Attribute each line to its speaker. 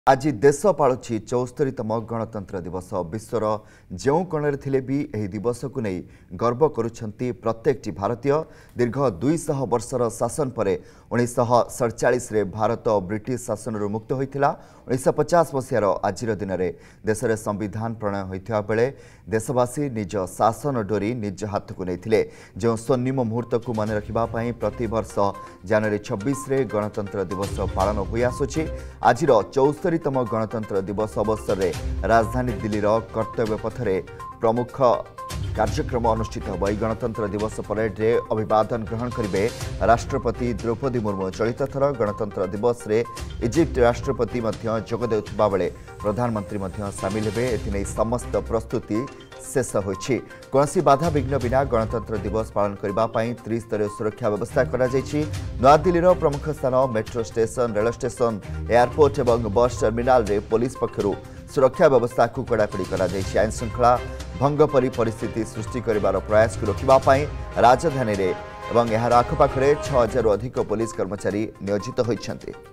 Speaker 1: आज देश पालुछि 74तम गणतंत्र दिवस। विश्वर जो कोणरे थिले भी एही दिवस को नहीं गर्व करुछंती प्रत्येकटी भारतीय। दीर्घ 200 वर्षर शासन परे 1947 रे भारत ब्रिटिश शासन मुक्त होइथिला। 1950 मसीहार आज दिन में देश में संविधान प्रणयन होइथिबा बेले देशवासी निज शासन डोरी निज हाथ को नहीं जो स्वर्णिम मुहूर्त को मन रखा प्रति वर्ष जनवरी 26 रे गणतंत्र दिवस पालन हो आसुछि। आज 74तम गणतंत्र दिवस अवसर में राजधानी दिल्लीर कर्तव्य पथरे प्रमुख कार्यक्रम अनुष्ठित हो। गणतंत्र दिवस परेड रे अभिवादन ग्रहण करेंगे राष्ट्रपति द्रौपदी मुर्मू। चलित थर गणतंत्र दिवस रे इजिप्ट राष्ट्रपति जोग देउथिबा बेले प्रधानमंत्री सामिल हेबे। एथिनै समस्त प्रस्तुति शेष होइछि। कोनसी बाधा विघ्न बिना गणतंत्र दिवस पालन करबा पई त्रिस्तरीय सुरक्षा व्यवस्था करा जायछि। नया दिल्लीर प्रमुख स्थान metro station, rail station, airport एवं बस टर्मिनाल रे पुलिस पक्षरु सुरक्षा व्यवस्था को कड़ाकड़ी करा जायछि। आईन श्रृंखला भंग परी परिस्थिति सृष्टि करिवार प्रयास को रोकिबा पई राजधानी रे एवं एहार आखपाखरे 6000 अधिक पुलिस कर्मचारी नियोजित होइछन्ति।